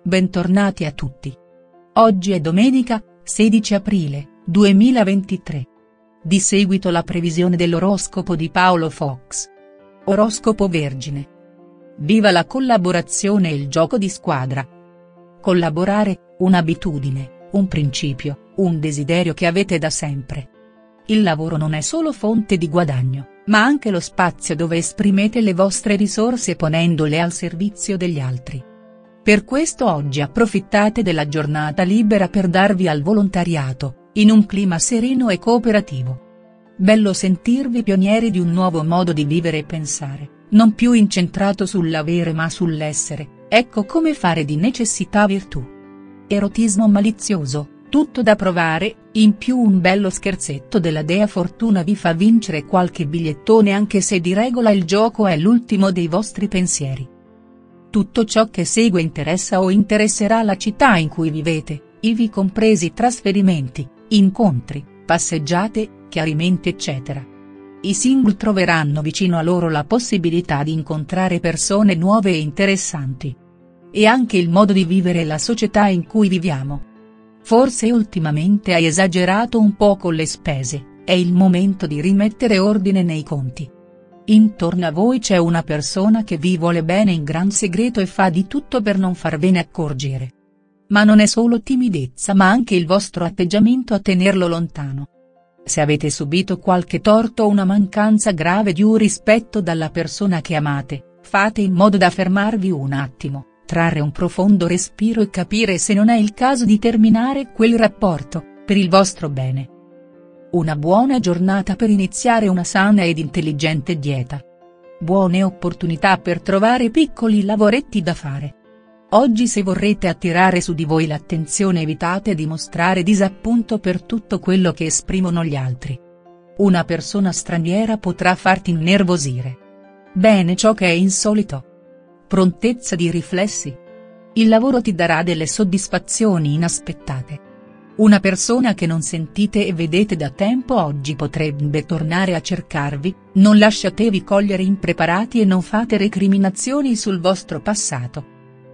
Bentornati a tutti. Oggi è domenica, 16 aprile, 2023. Di seguito la previsione dell'oroscopo di Paolo Fox. Oroscopo Vergine. Viva la collaborazione e il gioco di squadra. Collaborare, un'abitudine, un principio, un desiderio che avete da sempre. Il lavoro non è solo fonte di guadagno, ma anche lo spazio dove esprimete le vostre risorse ponendole al servizio degli altri. Per questo oggi approfittate della giornata libera per darvi al volontariato, in un clima sereno e cooperativo. Bello sentirvi pionieri di un nuovo modo di vivere e pensare, non più incentrato sull'avere ma sull'essere, ecco come fare di necessità virtù. Erotismo malizioso, tutto da provare, in più un bello scherzetto della dea Fortuna vi fa vincere qualche bigliettone anche se di regola il gioco è l'ultimo dei vostri pensieri. Tutto ciò che segue interessa o interesserà la città in cui vivete, ivi compresi trasferimenti, incontri, passeggiate, chiarimenti eccetera. I single troveranno vicino a loro la possibilità di incontrare persone nuove e interessanti. E anche il modo di vivere la società in cui viviamo. Forse ultimamente hai esagerato un po' con le spese, è il momento di rimettere ordine nei conti. Intorno a voi c'è una persona che vi vuole bene in gran segreto e fa di tutto per non farvene accorgere. Ma non è solo timidezza ma anche il vostro atteggiamento a tenerlo lontano. Se avete subito qualche torto o una mancanza grave di rispetto dalla persona che amate, fate in modo da fermarvi un attimo, trarre un profondo respiro e capire se non è il caso di terminare quel rapporto, per il vostro bene. Una buona giornata per iniziare una sana ed intelligente dieta. Buone opportunità per trovare piccoli lavoretti da fare. Oggi se vorrete attirare su di voi l'attenzione evitate di mostrare disappunto per tutto quello che esprimono gli altri. Una persona straniera potrà farti innervosire. Bene ciò che è insolito. Prontezza di riflessi. Il lavoro ti darà delle soddisfazioni inaspettate. Una persona che non sentite e vedete da tempo oggi potrebbe tornare a cercarvi, non lasciatevi cogliere impreparati e non fate recriminazioni sul vostro passato.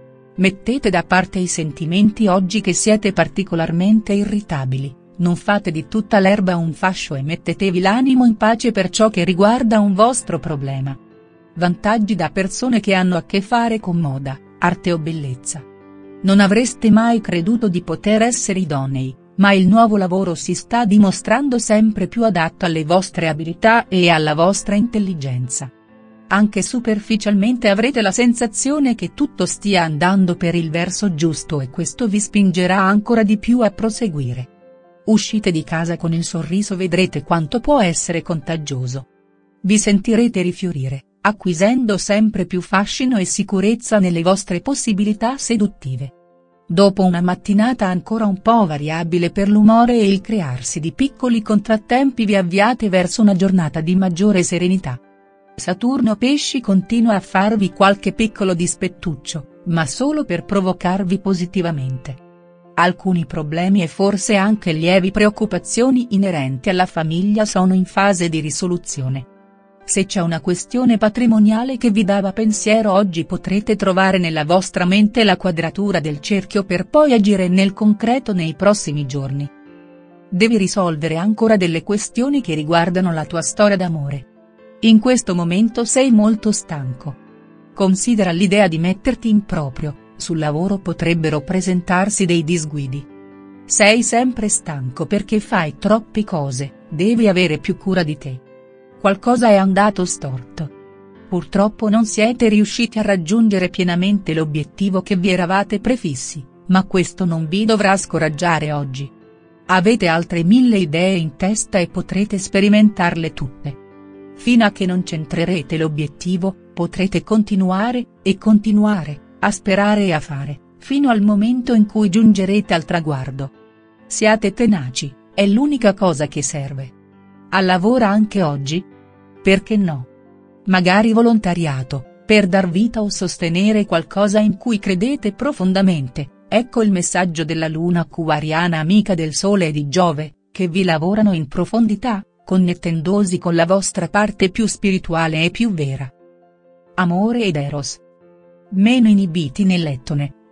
Mettete da parte i sentimenti oggi che siete particolarmente irritabili, non fate di tutta l'erba un fascio e mettetevi l'animo in pace per ciò che riguarda un vostro problema. Vantaggi da persone che hanno a che fare con moda, arte o bellezza. Non avreste mai creduto di poter essere idonei, ma il nuovo lavoro si sta dimostrando sempre più adatto alle vostre abilità e alla vostra intelligenza. Anche superficialmente avrete la sensazione che tutto stia andando per il verso giusto e questo vi spingerà ancora di più a proseguire. Uscite di casa con il sorriso, vedrete quanto può essere contagioso. Vi sentirete rifiorire, acquisendo sempre più fascino e sicurezza nelle vostre possibilità seduttive. Dopo una mattinata ancora un po' variabile per l'umore e il crearsi di piccoli contrattempi vi avviate verso una giornata di maggiore serenità. Saturno Pesci continua a farvi qualche piccolo dispettuccio, ma solo per provocarvi positivamente. Alcuni problemi e forse anche lievi preoccupazioni inerenti alla famiglia sono in fase di risoluzione. Se c'è una questione patrimoniale che vi dava pensiero oggi potrete trovare nella vostra mente la quadratura del cerchio per poi agire nel concreto nei prossimi giorni. Devi risolvere ancora delle questioni che riguardano la tua storia d'amore. In questo momento sei molto stanco. Considera l'idea di metterti in proprio, sul lavoro potrebbero presentarsi dei disguidi. Sei sempre stanco perché fai troppe cose, devi avere più cura di te. Qualcosa è andato storto. Purtroppo non siete riusciti a raggiungere pienamente l'obiettivo che vi eravate prefissi, ma questo non vi dovrà scoraggiare oggi. Avete altre 1000 idee in testa e potrete sperimentarle tutte. Fino a che non centrerete l'obiettivo, potrete continuare, e continuare, a sperare e a fare, fino al momento in cui giungerete al traguardo. Siate tenaci, è l'unica cosa che serve. Al lavoro anche oggi? Perché no? Magari volontariato, per dar vita o sostenere qualcosa in cui credete profondamente, ecco il messaggio della luna acquariana amica del Sole e di Giove, che vi lavorano in profondità, connettendosi con la vostra parte più spirituale e più vera. Amore ed Eros. Meno inibiti nell'ettone,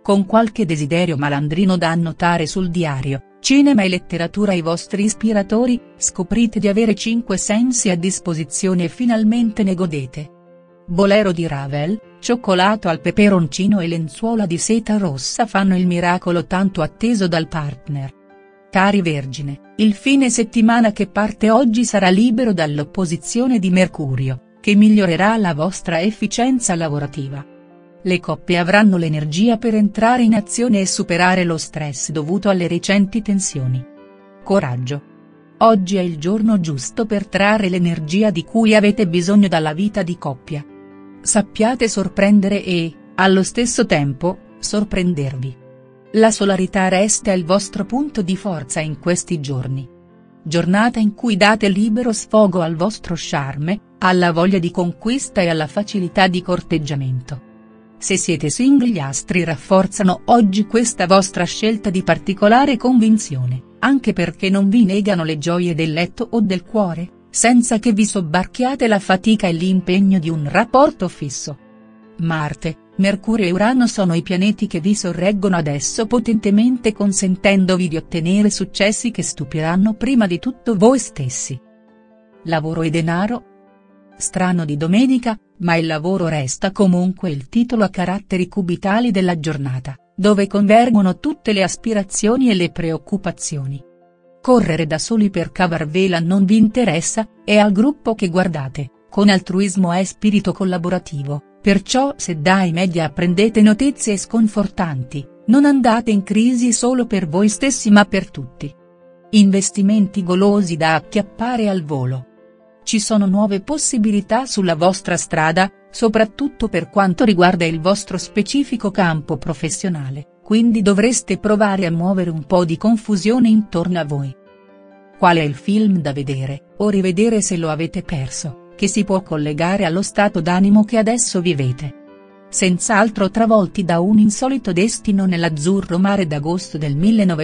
con qualche desiderio malandrino da annotare sul diario, cinema e letteratura i vostri ispiratori, scoprite di avere 5 sensi a disposizione e finalmente ne godete. Bolero di Ravel, cioccolato al peperoncino e lenzuola di seta rossa fanno il miracolo tanto atteso dal partner. Cari Vergine, il fine settimana che parte oggi sarà libero dall'opposizione di Mercurio, che migliorerà la vostra efficienza lavorativa. Le coppie avranno l'energia per entrare in azione e superare lo stress dovuto alle recenti tensioni. Coraggio. Oggi è il giorno giusto per trarre l'energia di cui avete bisogno dalla vita di coppia. Sappiate sorprendere e, allo stesso tempo, sorprendervi. La solarità resta il vostro punto di forza in questi giorni. Giornata in cui date libero sfogo al vostro charme, alla voglia di conquista e alla facilità di corteggiamento. Se siete single gli astri rafforzano oggi questa vostra scelta di particolare convinzione, anche perché non vi negano le gioie del letto o del cuore, senza che vi sobbarchiate la fatica e l'impegno di un rapporto fisso. Marte, Mercurio e Urano sono i pianeti che vi sorreggono adesso potentemente consentendovi di ottenere successi che stupiranno prima di tutto voi stessi. Lavoro e denaro? Strano di domenica, ma il lavoro resta comunque il titolo a caratteri cubitali della giornata, dove convergono tutte le aspirazioni e le preoccupazioni. Correre da soli per cavarvela non vi interessa, è al gruppo che guardate, con altruismo e spirito collaborativo, perciò se dai media apprendete notizie sconfortanti, non andate in crisi solo per voi stessi ma per tutti. Investimenti golosi da acchiappare al volo. Ci sono nuove possibilità sulla vostra strada, soprattutto per quanto riguarda il vostro specifico campo professionale, quindi dovreste provare a muovere un po' di confusione intorno a voi. Qual è il film da vedere, o rivedere se lo avete perso, che si può collegare allo stato d'animo che adesso vivete? Senz'altro travolti da un insolito destino nell'azzurro mare d'agosto del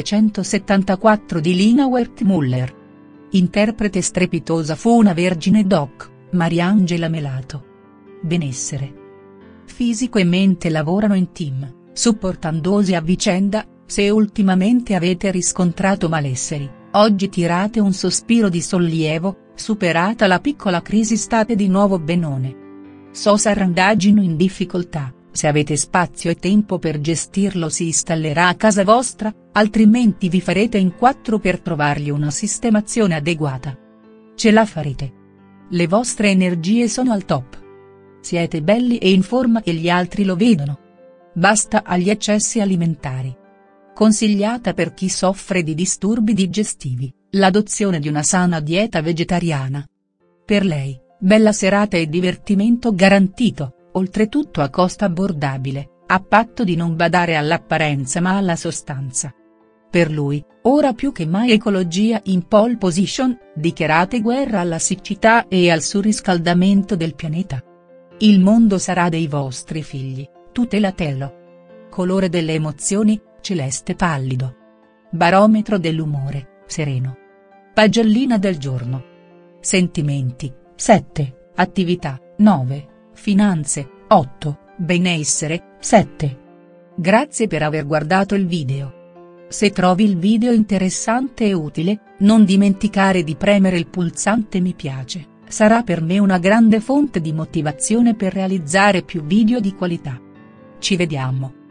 1974 di Lina Wertmuller. Interprete strepitosa fu una vergine doc, Mariangela Melato. Benessere fisico e mente lavorano in team, supportandosi a vicenda. Se ultimamente avete riscontrato malesseri, oggi tirate un sospiro di sollievo, superata la piccola crisi state di nuovo benone. SOS randagino in difficoltà, se avete spazio e tempo per gestirlo si installerà a casa vostra, altrimenti vi farete in 4 per trovargli una sistemazione adeguata. Ce la farete. Le vostre energie sono al top. Siete belli e in forma e gli altri lo vedono. Basta agli eccessi alimentari. Consigliata per chi soffre di disturbi digestivi, l'adozione di una sana dieta vegetariana. Per lei, bella serata e divertimento garantito, oltretutto a costo abbordabile, a patto di non badare all'apparenza ma alla sostanza. Per lui, ora più che mai ecologia in pole position, dichiarate guerra alla siccità e al surriscaldamento del pianeta. Il mondo sarà dei vostri figli, tutelatelo. Colore delle emozioni, celeste pallido. Barometro dell'umore, sereno. Pagellina del giorno. Sentimenti, 7, attività, 9, finanze, 8, benessere, 7. Grazie per aver guardato il video. Se trovi il video interessante e utile, non dimenticare di premere il pulsante mi piace, sarà per me una grande fonte di motivazione per realizzare più video di qualità. Ci vediamo.